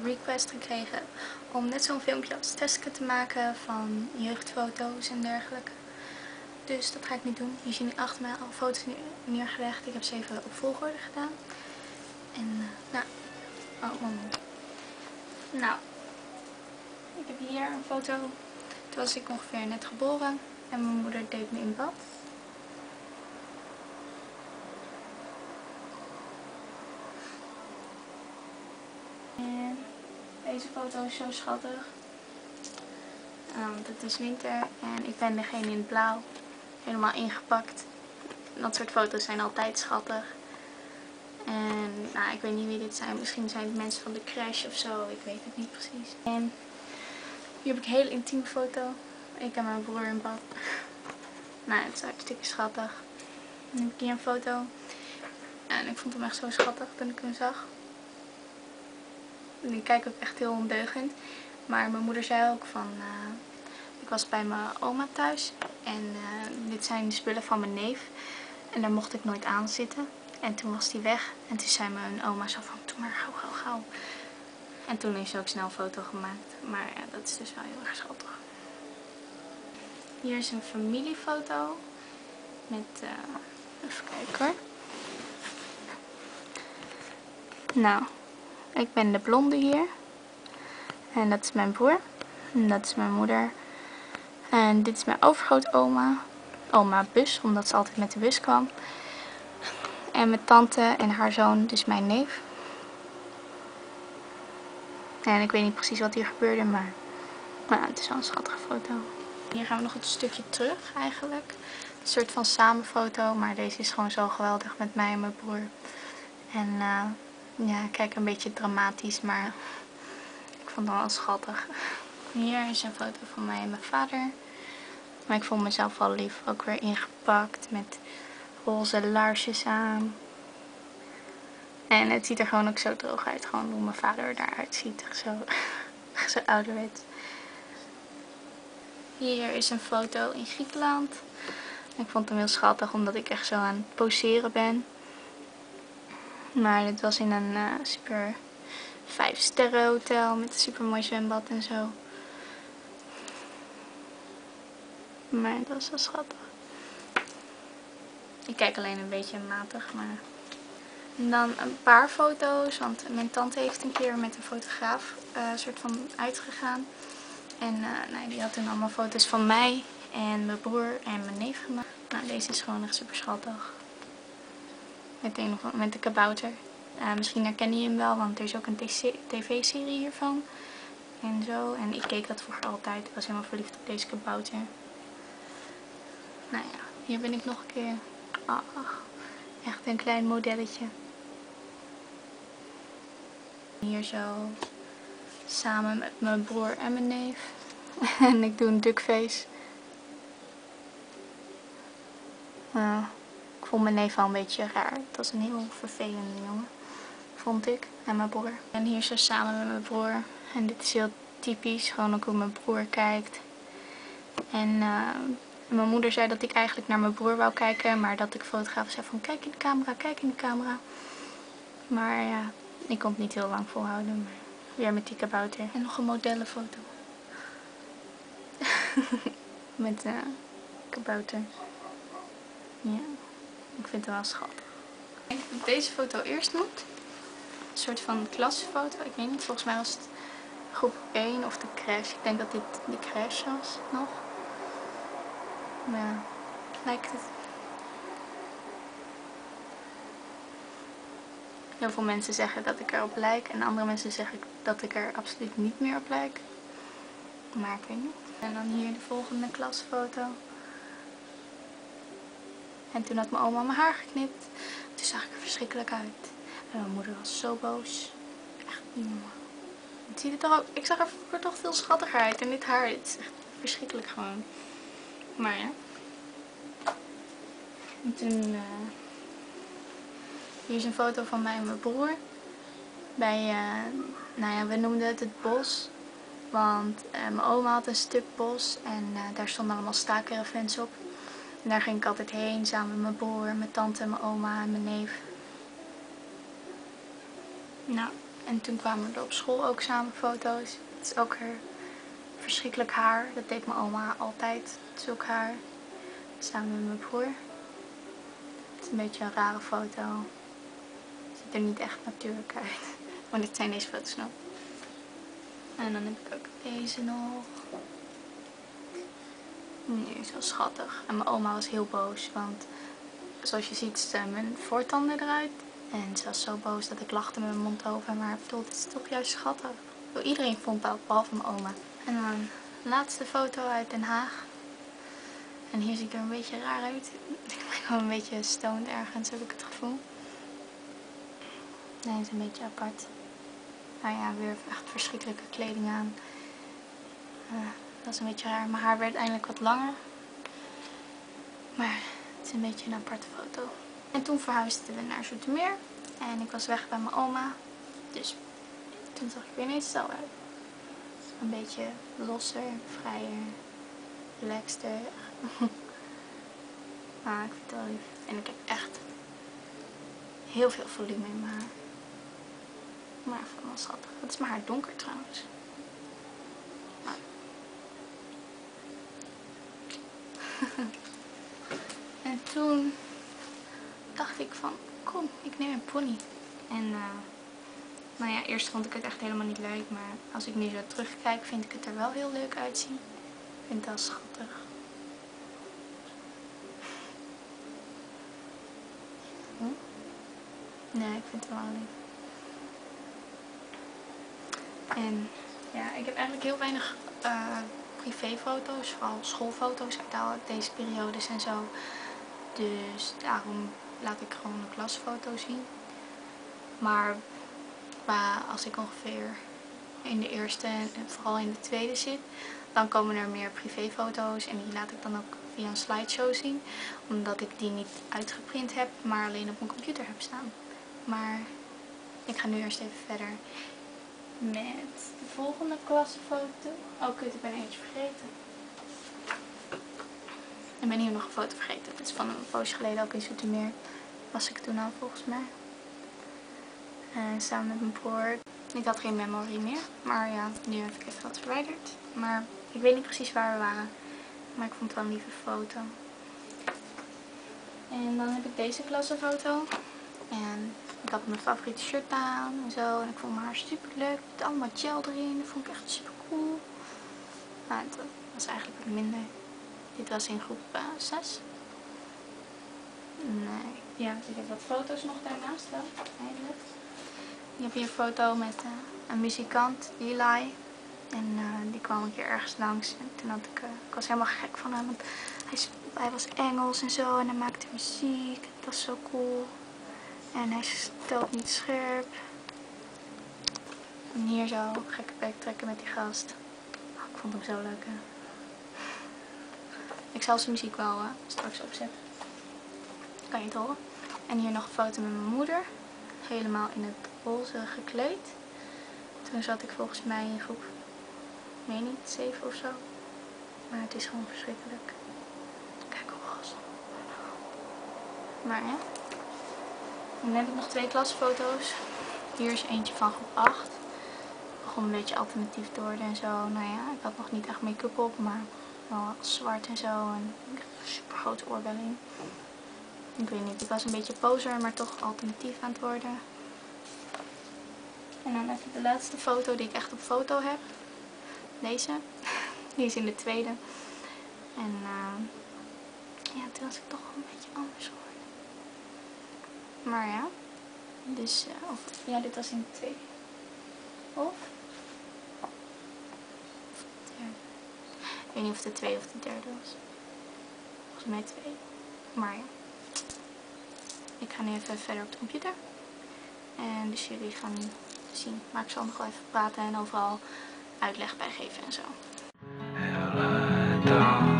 request gekregen om net zo'n filmpje als Teske te maken van jeugdfoto's en dergelijke. Dus dat ga ik nu doen. Hier zien jullie achter mij al foto's neergelegd. Ik heb ze even op volgorde gedaan. En nou, oh moment. Nou, ik heb hier een foto. Toen was ik ongeveer net geboren en mijn moeder deed me in bad. En deze foto is zo schattig. Het is winter en ik ben degene in het blauw. Helemaal ingepakt. Dat soort foto's zijn altijd schattig. En nou, ik weet niet wie dit zijn. Misschien zijn het mensen van de crash of zo. Ik weet het niet precies. En hier heb ik een hele intieme foto. Ik en mijn broer in bad. Nou, het is hartstikke schattig. Dan heb ik hier een foto. En ik vond hem echt zo schattig toen ik hem zag. En ik kijk ook echt heel ondeugend. Maar mijn moeder zei ook van... ik was bij mijn oma thuis. En dit zijn de spullen van mijn neef. En daar mocht ik nooit aan zitten. En toen was die weg. En toen zei mijn oma zo van... Doe maar gauw, gauw, gauw. En toen is ook snel een foto gemaakt. Maar ja, dat is dus wel heel erg schattig. Hier is een familiefoto. Met... even kijken hoor. Nou, ik ben de blonde hier. En dat is mijn broer. En dat is mijn moeder. En dit is mijn overgrootoma. Oma Bus, omdat ze altijd met de bus kwam. En mijn tante en haar zoon, dus mijn neef. En ik weet niet precies wat hier gebeurde, maar het is wel een schattige foto. Hier gaan we nog een stukje terug eigenlijk. Een soort van samenfoto, maar deze is gewoon zo geweldig met mij en mijn broer. En ja, kijk, een beetje dramatisch, maar ik vond het wel schattig. Hier is een foto van mij en mijn vader. Maar ik vond mezelf wel lief, ook weer ingepakt met roze laarsjes aan. En het ziet er gewoon ook zo droog uit, gewoon hoe mijn vader daaruit ziet. Zo ouderwets. Hier is een foto in Griekenland. Ik vond hem heel schattig omdat ik echt zo aan het poseren ben. Maar dit was in een super 5-sterren hotel met een super mooi zwembad en zo. Maar dat was wel schattig. Ik kijk alleen een beetje matig, maar... En dan een paar foto's, want mijn tante heeft een keer met een fotograaf soort van uitgegaan. En nou, die had toen allemaal foto's van mij en mijn broer en mijn neef gemaakt. Nou, deze is gewoon echt super schattig. Met de kabouter. Misschien herken je hem wel, want er is ook een tv-serie hiervan. En zo. En ik keek dat vroeger altijd. Ik was helemaal verliefd op deze kabouter. Nou ja, hier ben ik nog een keer. Ach, echt een klein modelletje. Hier zo samen met mijn broer en mijn neef. En ik doe een duckface. Ik vond mijn neef wel een beetje raar. Het was een heel vervelende jongen, vond ik. En mijn broer. En hier zo samen met mijn broer. En dit is heel typisch. Gewoon ook hoe mijn broer kijkt. En mijn moeder zei dat ik eigenlijk naar mijn broer wou kijken. Maar dat ik fotograaf zei van kijk in de camera, kijk in de camera. Maar ja, ik kon het niet heel lang volhouden. Maar weer met die kabouter. En nog een modellenfoto. Met kabouter. Ja, ik vind het wel schattig. Ik denk dat deze foto eerst moet. Een soort van klasfoto. Ik weet niet, volgens mij was het groep 1 of de crash. Ik denk dat dit de crash was nog. Maar ja, lijkt het. Heel veel mensen zeggen dat ik erop lijk. En andere mensen zeggen dat ik er absoluut niet meer op lijk. Maar ik weet niet. En dan hier de volgende klasfoto. En toen had mijn oma mijn haar geknipt. Toen zag ik er verschrikkelijk uit. En mijn moeder was zo boos. Echt niet normaal. Ziet het er ook, ik zag er vroeger toch veel schattiger uit. En dit haar, het is echt verschrikkelijk gewoon. Maar ja. En toen... hier is een foto van mij en mijn broer. Bij, nou ja, we noemden het bos. Want mijn oma had een stuk bos. En daar stonden allemaal staakervens op. En daar ging ik altijd heen, samen met mijn broer, mijn tante, mijn oma en mijn neef. Nou, En toen kwamen er op school ook samen foto's. Het is ook weer verschrikkelijk haar. Dat deed mijn oma altijd, zulk haar. Samen met mijn broer. Het is een beetje een rare foto. Het ziet er niet echt natuurlijk uit. Maar dit zijn deze foto's nog. En dan heb ik ook deze nog. Nu is wel schattig. En mijn oma was heel boos. Want zoals je ziet staan mijn voortanden eruit. En ze was zo boos dat ik lachte met mijn mond open. Maar ik bedoel, dit is toch juist schattig. Iedereen vond dat, behalve mijn oma. En dan de laatste foto uit Den Haag. En hier zie ik er een beetje raar uit. Ik ben gewoon een beetje stoned ergens, heb ik het gevoel. Nee, het is een beetje apart. Nou ja, weer echt verschrikkelijke kleding aan. Dat is een beetje raar. Mijn haar werd eindelijk wat langer. Maar het is een beetje een aparte foto. En toen verhuisden we naar Zoetermeer. En ik was weg bij mijn oma. Dus toen zag ik weer ineens zo uit. Een beetje losser, vrijer, relaxter. Maar ik vind het wel lief. En ik heb echt heel veel volume in mijn haar. Maar ik vind het wel schattig. Het is mijn haar donker trouwens. Maar. En toen dacht ik van, kom, ik neem een pony. En nou ja, eerst vond ik het echt helemaal niet leuk. Maar als ik nu zo terugkijk, vind ik het er wel heel leuk uitzien. Ik vind het wel schattig. Nee, ik vind het wel lief. En ja, ik heb eigenlijk heel weinig privéfoto's, vooral schoolfoto's uit deze periodes en zo. Dus daarom laat ik gewoon een klasfoto zien. Maar als ik ongeveer in de eerste en vooral in de tweede zit, dan komen er meer privéfoto's en die laat ik dan ook via een slideshow zien. Omdat ik die niet uitgeprint heb, maar alleen op mijn computer heb staan. Maar ik ga nu eerst even verder met de volgende klasfoto. Oh kut, ik ben eentje vergeten. Ik ben hier nog een foto vergeten. Dit is van een poosje geleden ook in Zoetermeer. Was ik toen al volgens mij. Samen met mijn broer. Ik had geen memory meer. Maar ja, nu heb ik even wat verwijderd. Maar ik weet niet precies waar we waren. Maar ik vond het wel een lieve foto. En dan heb ik deze klassenfoto. En ik had mijn favoriete shirt aan en zo. En ik vond mijn haar super leuk. Met allemaal gel erin. Dat vond ik echt super cool. Maar dat was eigenlijk wat minder. Dit was in groep 6. Nee. Ja, ik heb wat foto's nog daarnaast wel. Eigenlijk. Ik heb hier een foto met een muzikant, Eli. En die kwam een keer ergens langs. En toen had ik was helemaal gek van hem. Want hij was Engels en zo. En hij maakte muziek. Dat was zo cool. En hij stelt niet scherp. En hier zo gekke bek trekken met die gast. Oh, ik vond hem zo leuk, hè. Ik zal zijn muziek wel straks opzetten. Kan je het horen. En hier nog een foto met mijn moeder. Helemaal in het roze gekleed. Toen zat ik volgens mij in groep, ik weet niet, 7 of zo. Maar het is gewoon verschrikkelijk. Kijk hoe roze. Maar ja. Dan heb ik nog 2 klasfoto's. Hier is eentje van groep 8. Ik begon een beetje alternatief te worden en zo. Nou ja, ik had nog niet echt make-up op, maar wel zwart en zo. En ik had een super grote oorbelling. Ik weet niet, ik was een beetje poser, maar toch alternatief aan het worden. En dan even de laatste foto die ik echt op foto heb. Deze. Die is in de tweede. En ja, toen was ik toch wel een beetje anders geworden. Maar ja. Dus, ja, dit was in de tweede. Of de derde. Ik weet niet of het de tweede of de derde was. Volgens mij 2. Maar ja. Ik ga nu even verder op de computer. En dus jullie gaan zien. Maar ik zal nog wel even praten en overal uitleg bij geven en zo.